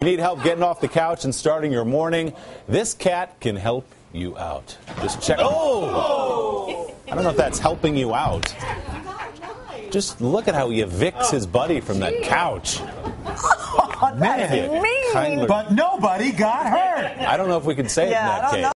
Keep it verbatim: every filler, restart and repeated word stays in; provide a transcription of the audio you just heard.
Need help getting off the couch and starting your morning? This cat can help you out. Just check. Oh! I don't know if that's helping you out. Just look at how he evicts his buddy from that couch. Oh, Man, mean. kindly. But nobody got hurt. I don't know if we can say Yeah, it in that case.